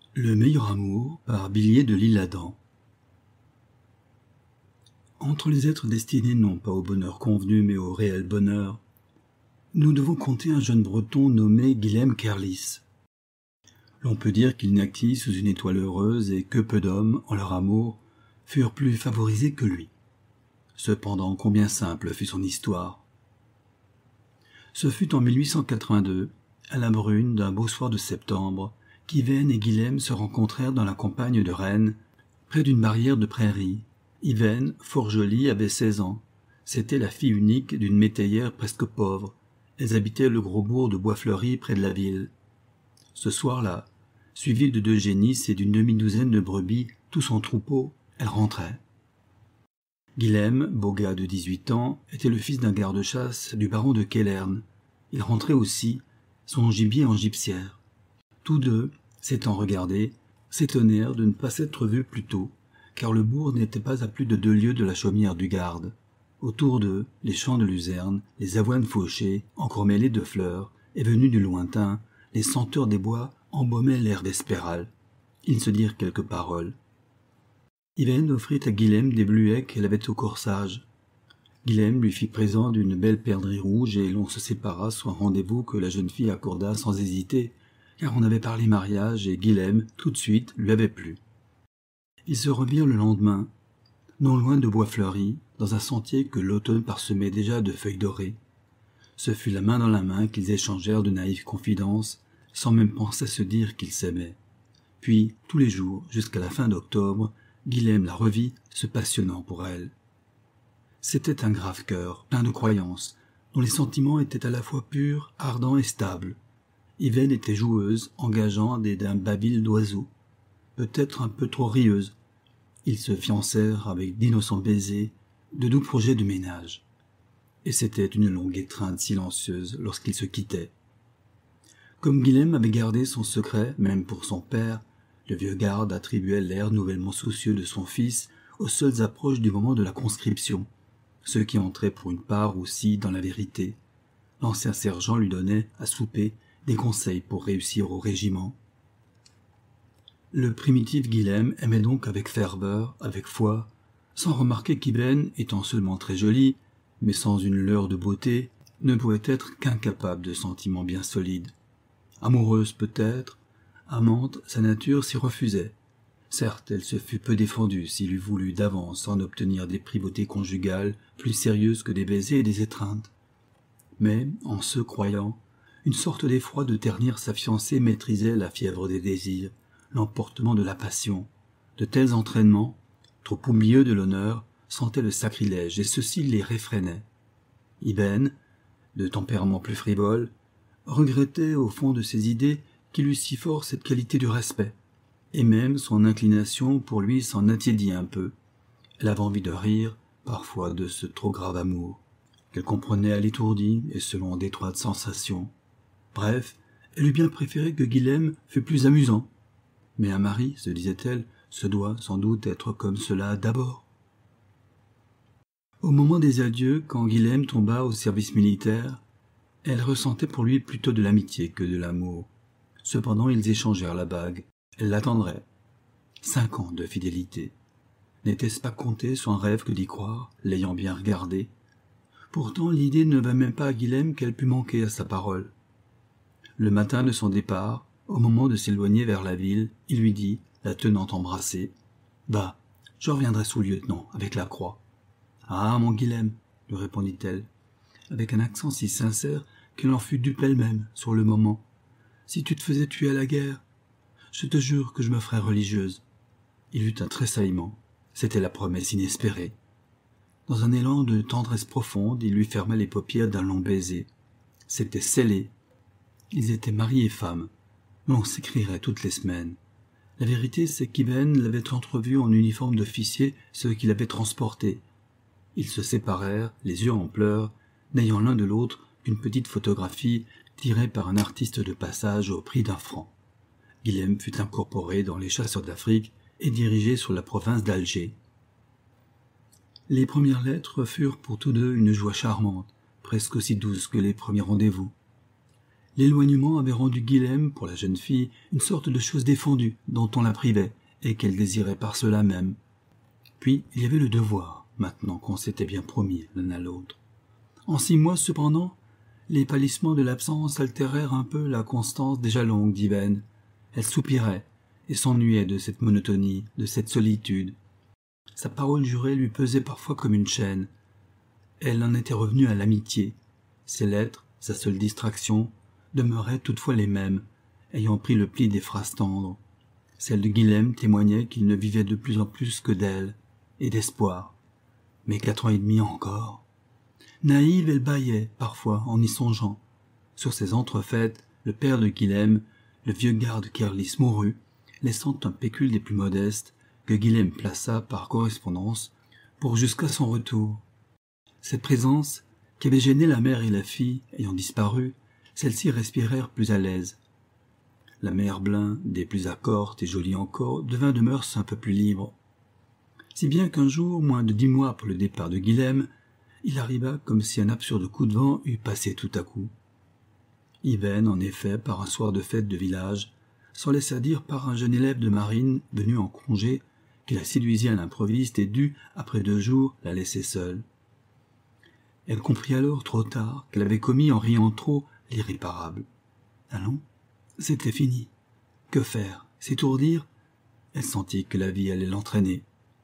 Le meilleur amour par Billiet de l'Isle-Adam. Entre les êtres destinés non pas au bonheur convenu mais au réel bonheur, nous devons compter un jeune breton nommé Guilhem Kerlis. L'on peut dire qu'il naquit sous une étoile heureuse et que peu d'hommes, en leur amour, furent plus favorisés que lui. Cependant, combien simple fut son histoire. Ce fut en 1882, à la brune d'un beau soir de septembre, qu'Yvaine et Guilhem se rencontrèrent dans la campagne de Rennes, près d'une barrière de prairies. Yvaine, fort jolie, avait 16 ans. C'était la fille unique d'une métayère presque pauvre. Elles habitaient le gros bourg de Boisfleury près de la ville. Ce soir-là, suivie de 2 génisses et d'une demi-douzaine de brebis, tout son troupeau, elle rentrait. Guilhem, beau gars de 18 ans, était le fils d'un garde-chasse du baron de Quélerne. Il rentrait aussi, son gibier en gibecière. Tous deux, s'étant regardés, s'étonnèrent de ne pas s'être vus plus tôt, car le bourg n'était pas à plus de 2 lieues de la chaumière du Garde. Autour d'eux, les champs de luzerne, les avoines fauchées, encore mêlées de fleurs, et venues du lointain, les senteurs des bois embaumaient l'air d'Espéral. Ils se dirent quelques paroles. Yvaine offrit à Guilhem des bluets qu'elle avait au corsage. Guilhem lui fit présent d'une belle perdrix rouge et l'on se sépara sur un rendez-vous que la jeune fille accorda sans hésiter, car on avait parlé mariage et Guilhem, tout de suite, lui avait plu. Ils se revirent le lendemain, non loin de Boisfleury, dans un sentier que l'automne parsemait déjà de feuilles dorées. Ce fut la main dans la main qu'ils échangèrent de naïves confidences, sans même penser à se dire qu'ils s'aimaient. Puis, tous les jours, jusqu'à la fin d'octobre, Guilhem la revit, se passionnant pour elle. C'était un grave cœur, plein de croyances, dont les sentiments étaient à la fois purs, ardents et stables. Yvaine était joueuse, engageante et d'un babil d'oiseau, peut-être un peu trop rieuse. Ils se fiancèrent avec d'innocents baisers, de doux projets de ménage. Et c'était une longue étreinte silencieuse lorsqu'ils se quittaient. Comme Guilhem avait gardé son secret, même pour son père, le vieux garde attribuait l'air nouvellement soucieux de son fils aux seules approches du moment de la conscription, ce qui entrait pour une part aussi dans la vérité. L'ancien sergent lui donnait, à souper, des conseils pour réussir au régiment. Le primitif Guilhem aimait donc avec ferveur, avec foi, sans remarquer qu'Yvaine, étant seulement très jolie, mais sans une leurre de beauté, ne pouvait être qu'incapable de sentiments bien solides. Amoureuse peut-être, amante, sa nature s'y refusait. Certes, elle se fut peu défendue s'il eût voulu d'avance en obtenir des privautés conjugales plus sérieuses que des baisers et des étreintes. Mais, en se croyant, une sorte d'effroi de ternir sa fiancée maîtrisait la fièvre des désirs, l'emportement de la passion. De tels entraînements, trop oublieux de l'honneur, sentaient le sacrilège, et ceci les réfrénait. Yvaine, de tempérament plus frivole, regrettait au fond de ses idées qu'il eût si fort cette qualité du respect, et même son inclination pour lui s'en attiédit un peu. Elle avait envie de rire, parfois de ce trop grave amour, qu'elle comprenait à l'étourdi et selon d'étroites sensations. Bref, elle eût bien préféré que Guilhem fût plus amusant. Mais un mari, se disait-elle, se doit sans doute être comme cela d'abord. Au moment des adieux, quand Guilhem tomba au service militaire, elle ressentait pour lui plutôt de l'amitié que de l'amour. Cependant, ils échangèrent la bague. Elle l'attendrait. 5 ans de fidélité. N'était-ce pas compter sur un rêve que d'y croire, l'ayant bien regardé? Pourtant, l'idée ne vint même pas à Guilhem qu'elle pût manquer à sa parole. Le matin de son départ, au moment de s'éloigner vers la ville, il lui dit, la tenant embrassée, « Va, je reviendrai sous lieutenant, avec la croix. »« Ah, mon Guilhem, lui répondit-elle, avec un accent si sincère qu'elle en fut dupe elle-même, sur le moment. « Si tu te faisais tuer à la guerre, je te jure que je me ferais religieuse. » Il eut un tressaillement. C'était la promesse inespérée. Dans un élan de tendresse profonde, il lui ferma les paupières d'un long baiser. C'était scellé. Ils étaient mari et femme. Mais on s'écrirait toutes les semaines. La vérité, c'est qu'Yvaine l'avait entrevu en uniforme d'officier, ce qui l'avait transporté. Ils se séparèrent, les yeux en pleurs, n'ayant l'un de l'autre qu'une petite photographie tirée par un artiste de passage au prix d'1 franc. Guilhem fut incorporé dans les chasseurs d'Afrique et dirigé sur la province d'Alger. Les premières lettres furent pour tous deux une joie charmante, presque aussi douce que les premiers rendez-vous. L'éloignement avait rendu Guilhem, pour la jeune fille, une sorte de chose défendue, dont on la privait, et qu'elle désirait par cela même. Puis, il y avait le devoir, maintenant qu'on s'était bien promis l'un à l'autre. En 6 mois, cependant, les pâlissements de l'absence altérèrent un peu la constance déjà longue d'Yvaine. Elle soupirait et s'ennuyait de cette monotonie, de cette solitude. Sa parole jurée lui pesait parfois comme une chaîne. Elle en était revenue à l'amitié. Ses lettres, sa seule distraction, demeuraient toutefois les mêmes, ayant pris le pli des phrases tendres. Celle de Guilhem témoignait qu'il ne vivait de plus en plus que d'elle, et d'espoir. Mais 4 ans et demi encore. Naïve, elle bâillait, parfois, en y songeant. Sur ces entrefaites, le père de Guilhem, le vieux garde Kerlis mourut, laissant un pécule des plus modestes, que Guilhem plaça par correspondance pour jusqu'à son retour. Cette présence, qui avait gêné la mère et la fille, ayant disparu, celles-ci respirèrent plus à l'aise. La mère Blin, des plus accortes et jolie encore, devint de mœurs un peu plus libre. Si bien qu'un jour, moins de 10 mois pour le départ de Guilhem, il arriva comme si un absurde coup de vent eût passé tout à coup. Yvaine, en effet, par un soir de fête de village, s'en laissa dire par un jeune élève de marine venu en congé, qui la séduisit à l'improviste et dut, après 2 jours, la laisser seule. Elle comprit alors trop tard qu'elle avait commis en riant trop l'irréparable. Allons, c'était fini. Que faire? S'étourdir? Elle sentit que la vie allait l'entraîner.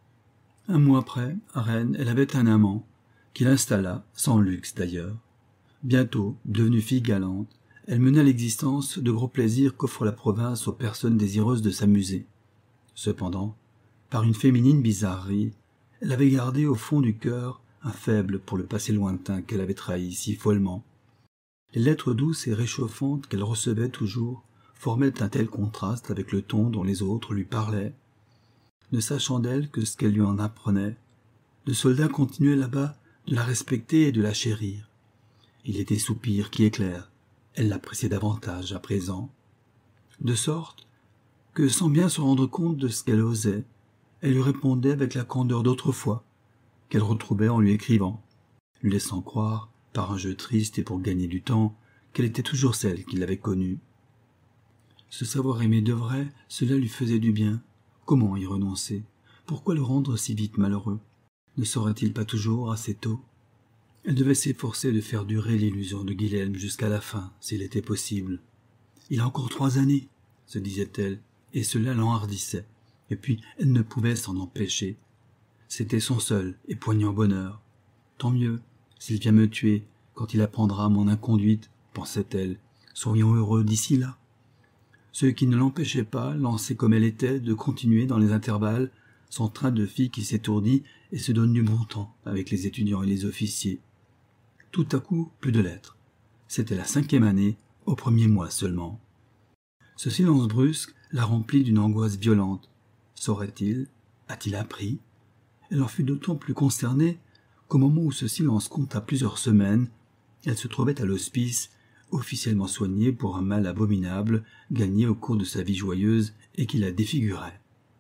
1 mois après, à Rennes, elle avait un amant, qui l'installa, sans luxe d'ailleurs. Bientôt, devenue fille galante, elle mena l'existence de gros plaisirs qu'offre la province aux personnes désireuses de s'amuser. Cependant, par une féminine bizarrerie, elle avait gardé au fond du cœur un faible pour le passé lointain qu'elle avait trahi si follement. Les lettres douces et réchauffantes qu'elle recevait toujours formaient un tel contraste avec le ton dont les autres lui parlaient. Ne sachant d'elle que ce qu'elle lui en apprenait, le soldat continuait là-bas de la respecter et de la chérir. Il était soupir qui éclaire, elle l'appréciait davantage à présent. De sorte que, sans bien se rendre compte de ce qu'elle osait, elle lui répondait avec la candeur d'autrefois, qu'elle retrouvait en lui écrivant, lui laissant croire, par un jeu triste et pour gagner du temps, qu'elle était toujours celle qui l'avait connue. Se savoir aimer de vrai, cela lui faisait du bien. Comment y renoncer? Pourquoi le rendre si vite malheureux? Ne saurait-il pas toujours assez tôt? Elle devait s'efforcer de faire durer l'illusion de Guilhem jusqu'à la fin, s'il était possible. Il a encore 3 années, se disait-elle, et cela l'enhardissait. Et puis, elle ne pouvait s'en empêcher. C'était son seul et poignant bonheur. Tant mieux, s'il vient me tuer, quand il apprendra mon inconduite, pensait-elle, sourions heureux d'ici là. Ce qui ne l'empêchait pas, lancée comme elle était, de continuer dans les intervalles son train de fille qui s'étourdit et se donne du bon temps avec les étudiants et les officiers. Tout à coup, plus de lettres. C'était la 5e année, au 1er mois seulement. Ce silence brusque la remplit d'une angoisse violente. Saurait-il? A-t-il appris? Elle en fut d'autant plus consternée qu'au moment où ce silence compta plusieurs semaines, elle se trouvait à l'hospice, officiellement soignée pour un mal abominable gagné au cours de sa vie joyeuse et qui la défigurait.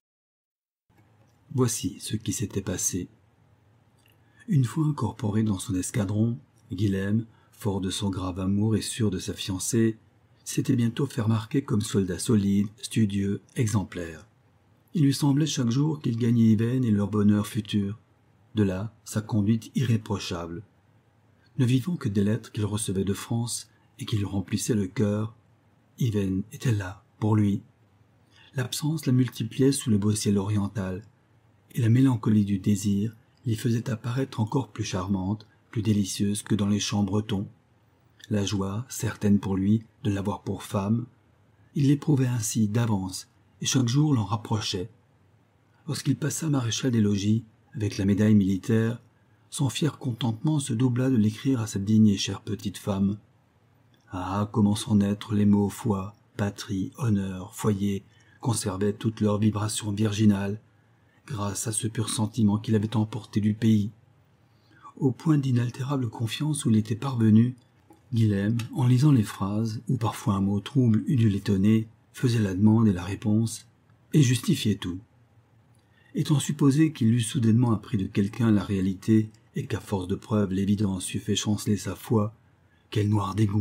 Voici ce qui s'était passé. Une fois incorporé dans son escadron, Guilhem, fort de son grave amour et sûr de sa fiancée, s'était bientôt fait remarquer comme soldat solide, studieux, exemplaire. Il lui semblait chaque jour qu'il gagnait Yvaine et leur bonheur futur. De là, sa conduite irréprochable. Ne vivant que des lettres qu'il recevait de France et qui lui remplissaient le cœur, Yvaine était là, pour lui. L'absence la multipliait sous le beau ciel oriental, et la mélancolie du désir l'y faisait apparaître encore plus charmante, plus délicieuse que dans les chants bretons. La joie, certaine pour lui, de l'avoir pour femme, il l'éprouvait ainsi d'avance, et chaque jour l'en rapprochait. Lorsqu'il passa maréchal des logis, avec la médaille militaire, son fier contentement se doubla de l'écrire à cette digne et chère petite femme. Ah, comment son être les mots foi, patrie, honneur, foyer conservaient toutes leurs vibrations virginales, grâce à ce pur sentiment qu'il avait emporté du pays. Au point d'inaltérable confiance où il était parvenu, Guilhem, en lisant les phrases, où parfois un mot trouble eût dû l'étonner, faisait la demande et la réponse, et justifiait tout. Étant supposé qu'il eût soudainement appris de quelqu'un la réalité, et qu'à force de preuves l'évidence eût fait chanceler sa foi, quel noir dégoût,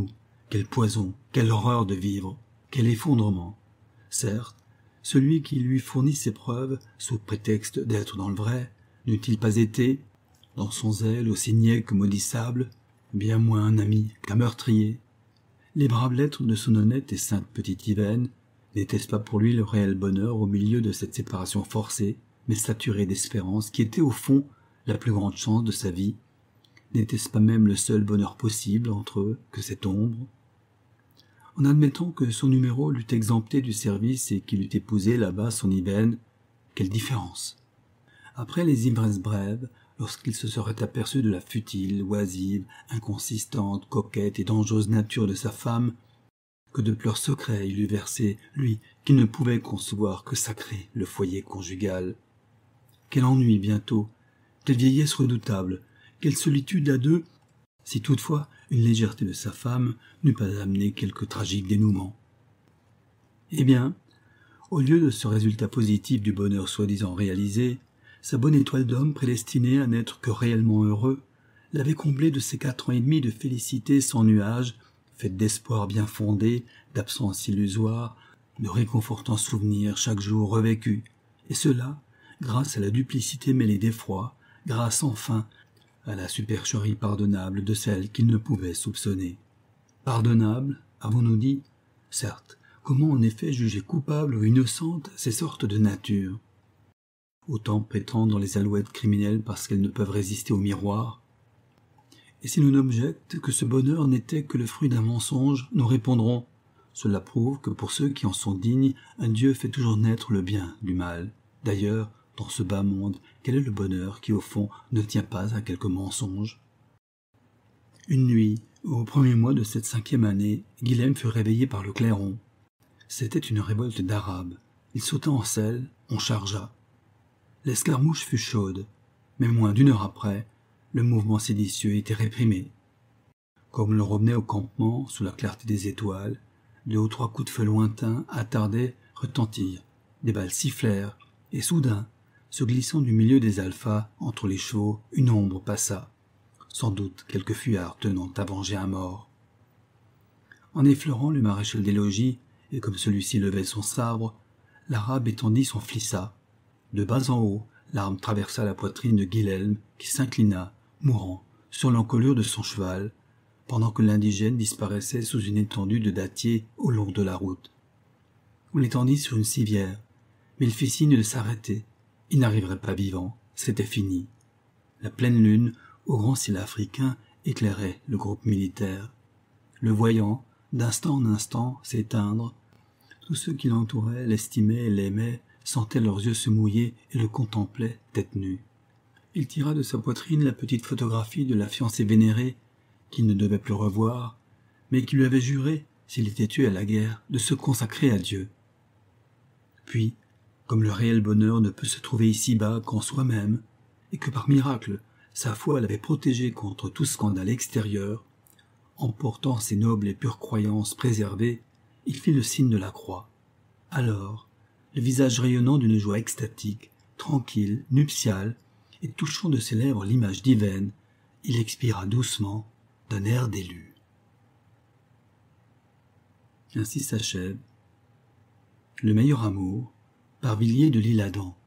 Quel poison, quelle horreur de vivre, quel effondrement. Certes, celui qui lui fournit ces preuves, sous prétexte d'être dans le vrai, n'eût-il pas été, dans son zèle aussi niais que maudissable, bien moins un ami qu'un meurtrier? Les braves lettres de son honnête et sainte petite Yvaine, n'était-ce pas pour lui le réel bonheur au milieu de cette séparation forcée, mais saturée d'espérance, qui était au fond la plus grande chance de sa vie? N'était-ce pas même le seul bonheur possible entre eux que cette ombre? En admettant que son numéro l'eût exempté du service et qu'il eût épousé là-bas son Yvaine, quelle différence! Après les ivresses brèves, lorsqu'il se serait aperçu de la futile, oisive, inconsistante, coquette et dangereuse nature de sa femme, que de pleurs secrets il eût versé, lui qui ne pouvait concevoir que sacrer le foyer conjugal. Quel ennui bientôt, quelle vieillesse redoutable, quelle solitude à deux, si toutefois une légèreté de sa femme n'eût pas amené quelque tragique dénouement. Eh bien, au lieu de ce résultat positif du bonheur soi-disant réalisé, sa bonne étoile d'homme prédestinée à n'être que réellement heureux l'avait comblé de ces 4 ans et demi de félicité sans nuage, faite d'espoirs bien fondés, d'absences illusoires, de réconfortants souvenirs chaque jour revécus, et cela grâce à la duplicité mêlée d'effroi, grâce enfin à la supercherie pardonnable de celle qu'il ne pouvait soupçonner. Pardonnable, avons-nous dit? Certes, comment en effet juger coupable ou innocente ces sortes de natures? Autant prétendre les alouettes criminelles parce qu'elles ne peuvent résister au miroir. Et si l'on objecte que ce bonheur n'était que le fruit d'un mensonge, nous répondrons: cela prouve que pour ceux qui en sont dignes, un Dieu fait toujours naître le bien du mal. D'ailleurs, dans ce bas monde, quel est le bonheur qui, au fond, ne tient pas à quelque mensonge? Une nuit, au premier mois de cette 5e année, Guilhem fut réveillé par le clairon. C'était une révolte d'Arabes. Il sauta en selle, on chargea. L'escarmouche fut chaude, mais moins d'1 heure après, le mouvement séditieux était réprimé. Comme l'on revenait au campement, sous la clarté des étoiles, 2 ou 3 coups de feu lointains, attardés, retentirent. Des balles sifflèrent, et soudain, se glissant du milieu des alphas, entre les chevaux, une ombre passa. Sans doute quelque fuyard tenant à venger un mort. En effleurant le maréchal des logis, et comme celui-ci levait son sabre, l'arabe étendit son flissa. De bas en haut, l'arme traversa la poitrine de Guilhem, qui s'inclina, mourant, sur l'encolure de son cheval, pendant que l'indigène disparaissait sous une étendue de dattiers au long de la route. On l'étendit sur une civière, mais il fit signe de s'arrêter. Il n'arriverait pas vivant, c'était fini. La pleine lune, au grand ciel africain, éclairait le groupe militaire. Le voyant, d'instant en instant, s'éteindre, tous ceux qui l'entouraient l'estimaient et l'aimaient, sentaient leurs yeux se mouiller et le contemplaient tête nue. Il tira de sa poitrine la petite photographie de la fiancée vénérée, qu'il ne devait plus revoir, mais qui lui avait juré, s'il était tué à la guerre, de se consacrer à Dieu. Puis, comme le réel bonheur ne peut se trouver ici-bas qu'en soi-même, et que par miracle, sa foi l'avait protégé contre tout scandale extérieur, en portant ses nobles et pures croyances préservées, il fit le signe de la croix. Alors, le visage rayonnant d'une joie extatique, tranquille, nuptiale, et touchant de ses lèvres l'image d'Yvaine, il expira doucement d'un air d'élu. Ainsi s'achève Le meilleur amour, par Villiers de l'Isle-Adam.